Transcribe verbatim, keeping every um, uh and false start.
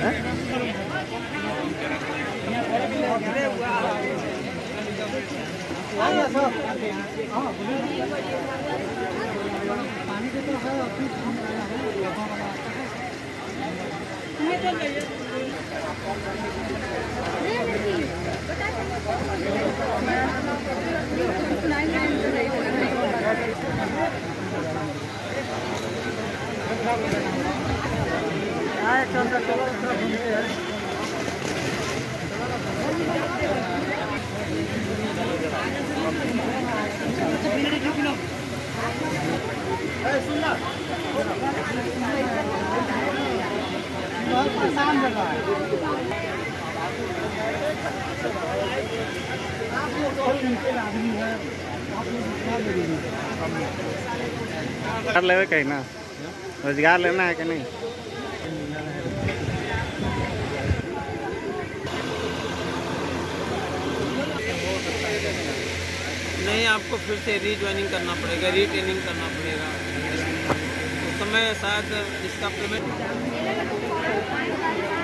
कर ले कहीं ना रोजगार लेना है कि नहीं? नहीं, आपको फिर से रीज्वाइनिंग करना पड़ेगा, रीट्रेनिंग करना पड़ेगा। उस समय शायद इसका पेमेंट